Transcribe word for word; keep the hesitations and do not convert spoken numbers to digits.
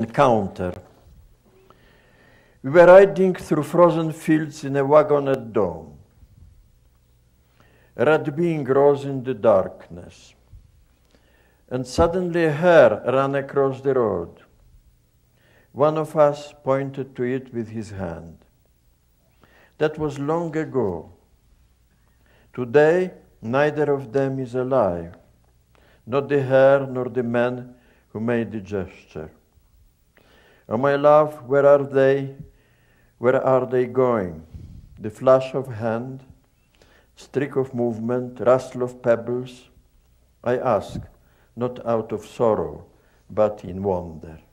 encounter. We were riding through frozen fields in a wagon at dawn. A red being rose in the darkness, and suddenly a hare ran across the road. One of us pointed to it with his hand. That was long ago. Today, neither of them is alive, not the hare nor the man who made the gesture. Oh, my love, where are they? Where are they going? The flash of hand, streak of movement, rustle of pebbles. I ask, not out of sorrow, but in wonder.